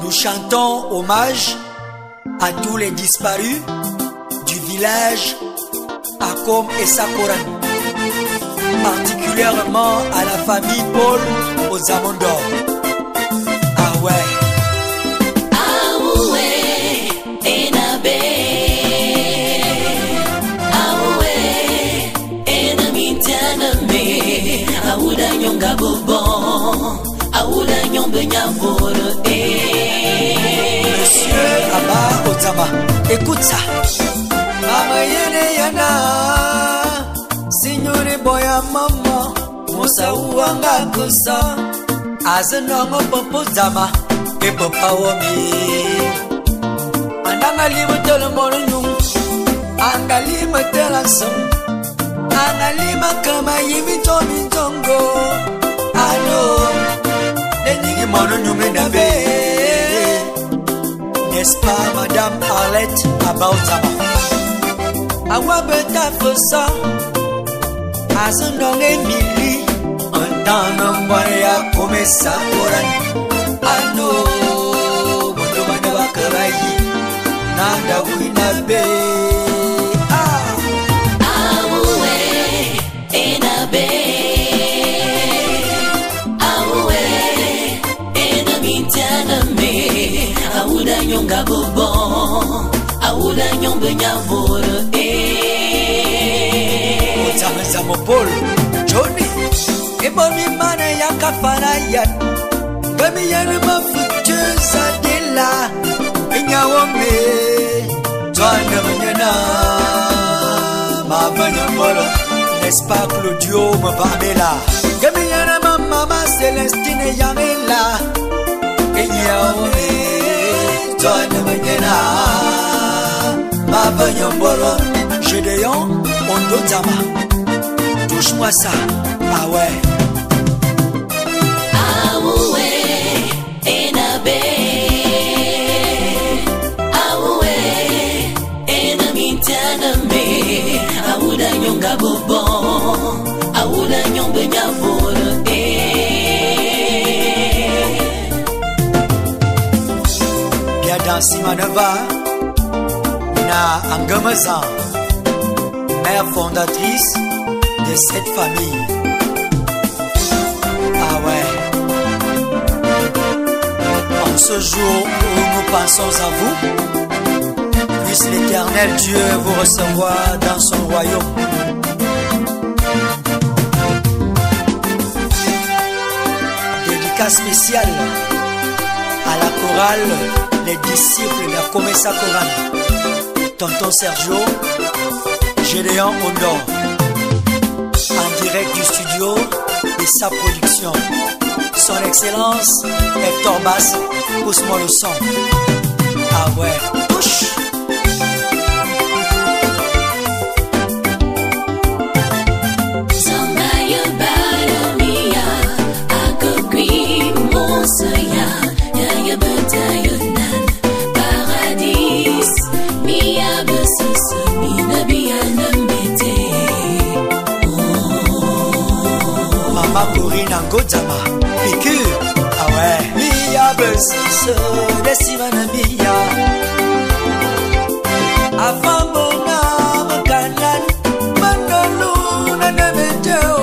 Nous chantons hommage à tous les disparus du village Akom et Sakoran, particulièrement à la famille Paul aux Amondor. Ah ouais. Monsieur Abba Ozama, écoute ça. Mama yene yana, signore boya mama, Musa uanga kusa, azenongo popo zama, e popa womi. Andanga lima tele mono nyung, anga lima tele som, anga lima kama yimi tomi tongo, ano. Nenigi mono nyume nabe. N'est-ce pas Madame Arlette Abaozama? Awa beta fosa Azondong Emily Antana mbaya komesa koran Ano Bondo manda wakarayi Nanda winabe Awe enabe Awe enamintana me Awuda nyonga bobo Awuda nyombe nyavoro Ozama Paul Johnny Ebomi mana yakafana yat Gami yana mafutuza dela Enyawome Twana manyana Mabanya molo N'est-ce pas Claudio Mbamela Gami yana mama Celestine Yamela Enyawome Twana manyana Mabanya molo Gédéon Ondozama touche-moi ça, ah ouais. Aoué, enabe. Aoué, enamintana me. Awuda nyonga bobo. Awuda nyombe nyavoro Bien dans Simanova, na Angamazan, mère fondatrice de cette famille. Ah ouais. En ce jour où nous pensons à vous, puisse l'Éternel Dieu vous recevoir dans son royaume. Dédicace spéciale à la chorale Les disciples de la Komesa Koran. Tonton Sergio, Gédéon Ondor. En direct du studio de sa production. Son Excellence Hector Bass, pousse-moi le son. Ah ouais, touche. Mama Corina Ngozama, piqûre, ah ouais. Mia Bessis, Desimana Mia. Avant mon âme, Kanan, Manolo, Nanemete,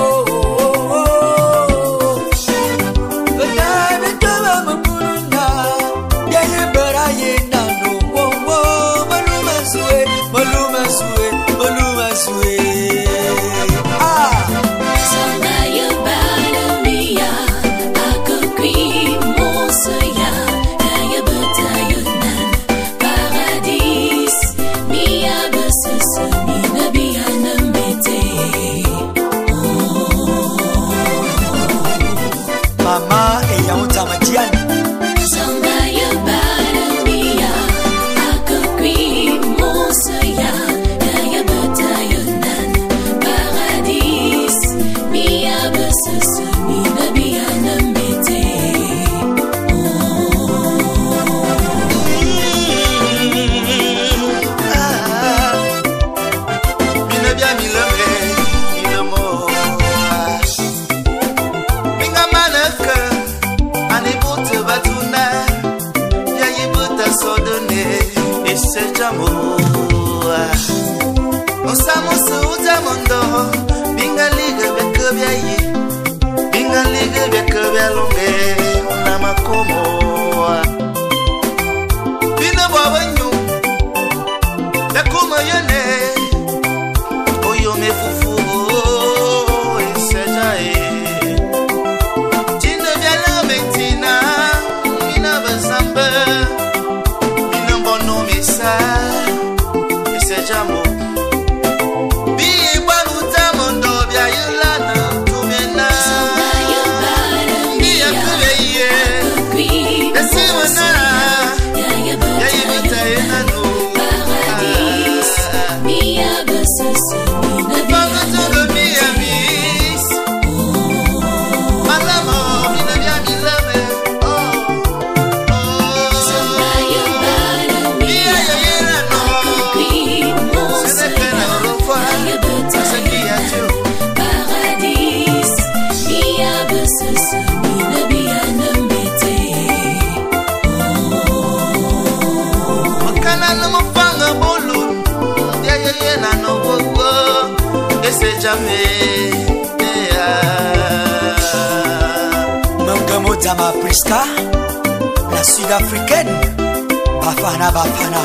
Venane Tama Muna, Yaye Baraye Nano, Maluma Sue, Maluma Sue, Maluma Sue. Mama et Yaotama Diane. ese jamo osamusu ujamondo bingaliga bekobya yi bingaliga bekobya longe na makomo bino babanyu bekoma yene oyo mefufu ese jae tino byala mentina mina bazamba mina bono mesa ese jamo Mangamo Dama Priska, la sud-africaine, Bafana Bafana.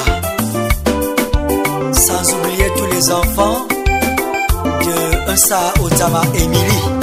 Sans oublier tous les enfants de Unsa Odama Emily.